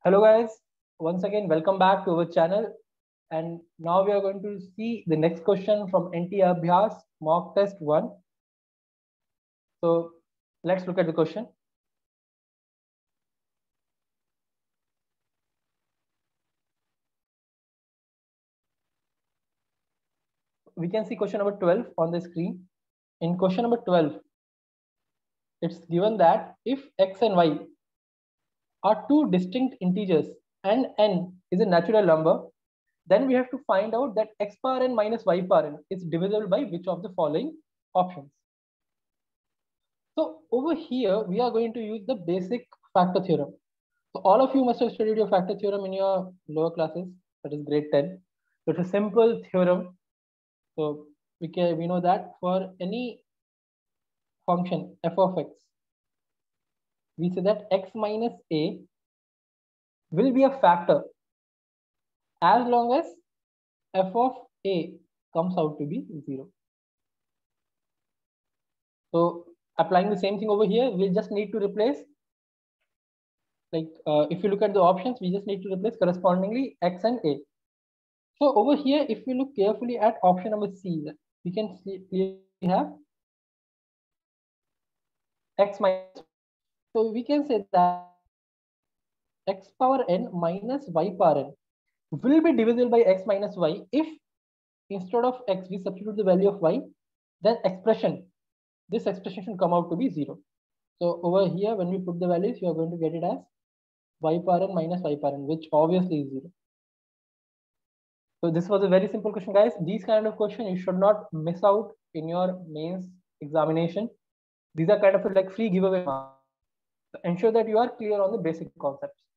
Hello guys, once again welcome back to our channel, and now we are going to see the next question from NT Abhyas mock test 1. So let's look at the question. We can see question number 12 on the screen. In question number 12, it's given that if x and y are two distinct integers and n is a natural number, then we have to find out that x power n minus y power n is divisible by which of the following options. So over here, we are going to use the basic factor theorem. So all of you must have studied your factor theorem in your lower classes, that is grade 10. So it's a simple theorem. So we know that for any function f of x, we say that x minus a will be a factor as long as f of a comes out to be 0. So applying the same thing over here, we just need to replace, if you look at the options, we just need to replace correspondingly x and a. So over here, if we look carefully at option number C, we can see clearly have x minus. So we can say that x power n minus y power n will be divisible by x minus y if instead of x we substitute the value of y, then this expression should come out to be 0. So over here, when we put the values, you are going to get it as y power n minus y power n, which obviously is 0. So this was a very simple question, guys. These kind of questions you should not miss out in your mains examination. These are kind of like free giveaway marks. So ensure that you are clear on the basic concepts.